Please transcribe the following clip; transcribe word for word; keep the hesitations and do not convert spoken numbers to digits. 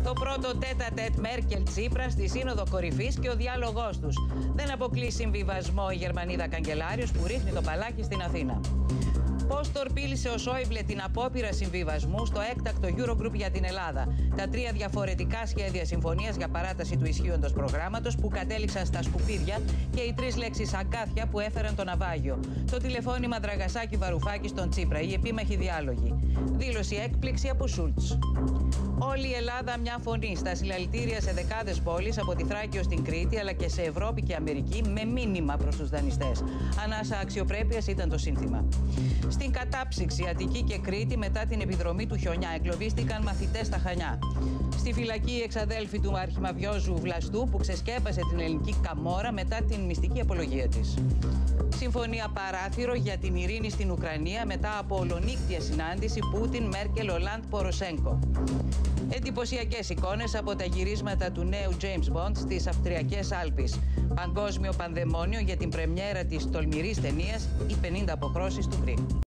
Το πρώτο τέτα-τέτ Μέρκελ-Τσίπρα στη Σύνοδο Κορυφής και ο διάλογός τους. Δεν αποκλεί συμβιβασμό η Γερμανίδα καγκελάριος που ρίχνει το παλάκι στην Αθήνα. Πώς τορπίλησε ο Σόιμπλε την απόπειρα συμβιβασμού στο έκτακτο Eurogroup για την Ελλάδα. Τα τρία διαφορετικά σχέδια συμφωνίας για παράταση του ισχύοντος προγράμματος που κατέληξαν στα σκουπίδια και οι τρεις λέξεις αγκάθια που έφεραν το ναυάγιο. Το τηλεφώνημα Δραγασάκη Βαρουφάκη στον Τσίπρα, οι επίμαχοι διάλογοι. Δήλωση έκπληξη από Σούλτς. Όλη η Ελλάδα μια φωνή στα συλλαλητήρια σε δεκάδες πόλεις από τη Θράκη ως την Κρήτη αλλά και σε Ευρώπη και Αμερική με μήνυμα προς τους δανειστές. Ανάσα αξιοπρέπειας ήταν το σύνθημα. Στην κατάψυξη Αττική και Κρήτη μετά την επιδρομή του χιονιά εγκλωβίστηκαν μαθητές στα Χανιά. Στη φυλακή η εξαδέλφη του αρχιμαβιόζου Βλαστού που ξεσκέπασε την ελληνική καμόρα μετά την μυστική απολογία της. Συμφωνία παράθυρο για την ειρήνη στην Ουκρανία μετά από ολονύκτια συνάντηση Πούτιν, Μέρκελ, Ολάντ, Ποροσέγκο. Εντυπωσιακές εικόνες από τα γυρίσματα του νέου James Bond στις Αυστριακές Άλπεις. Παγκόσμιο πανδαιμόνιο για την πρεμιέρα της τολμηρής ταινίας «Οι πενήντα αποχρώσεις του Γκρι».